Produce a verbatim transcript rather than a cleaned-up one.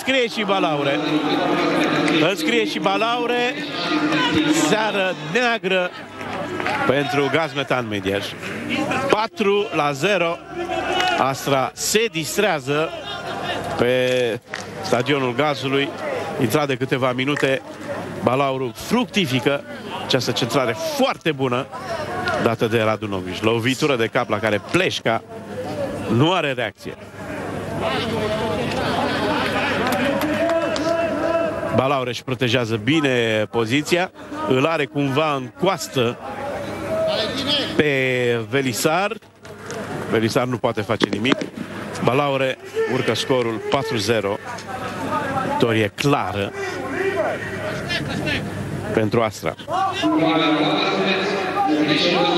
Înscrie și Balaure. Înscrie și Balaure. Seară neagră pentru Gazmetan Mediaș. patru la zero. Astra se distrează pe stadionul Gazului. Intrat de câteva minute, Balauru fructifică. Această centrare foarte bună dată de Radunovici. Lovitură de cap la care Pleșca nu are reacție. Balaure își protejează bine poziția. Îl are cumva în coastă pe Velisar. Velisar nu poate face nimic. Balaure urcă scorul patru zero. Victorie clară pentru Astra.